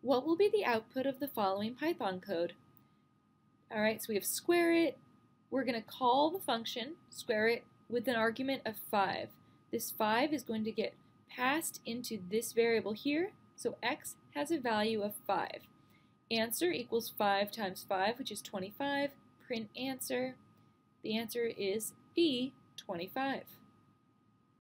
What will be the output of the following Python code? All right, so we have square it. We're going to call the function square it with an argument of 5. This 5 is going to get passed into this variable here, so x has a value of 5. Answer equals 5 times 5, which is 25. Print answer. The answer is B, 25.